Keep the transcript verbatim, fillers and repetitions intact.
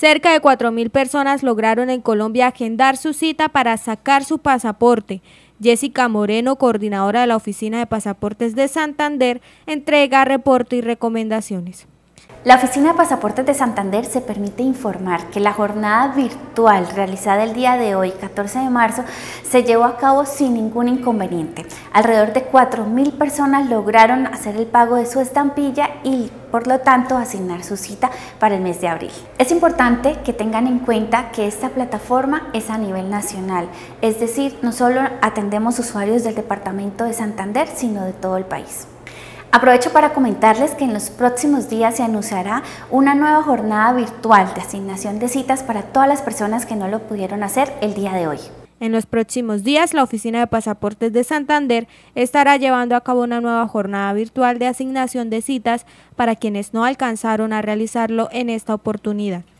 Cerca de cuatro mil personas lograron en Colombia agendar su cita para sacar su pasaporte. Jessica Moreno, coordinadora de la Oficina de Pasaportes de Santander, entrega reporte y recomendaciones. La Oficina de Pasaportes de Santander se permite informar que la jornada virtual realizada el día de hoy, catorce de marzo, se llevó a cabo sin ningún inconveniente. Alrededor de cuatro mil personas lograron hacer el pago de su estampilla y, por lo tanto, asignar su cita para el mes de abril. Es importante que tengan en cuenta que esta plataforma es a nivel nacional, es decir, no solo atendemos usuarios del departamento de Santander, sino de todo el país. Aprovecho para comentarles que en los próximos días se anunciará una nueva jornada virtual de asignación de citas para todas las personas que no lo pudieron hacer el día de hoy. En los próximos días, la Oficina de Pasaportes de Santander estará llevando a cabo una nueva jornada virtual de asignación de citas para quienes no alcanzaron a realizarlo en esta oportunidad.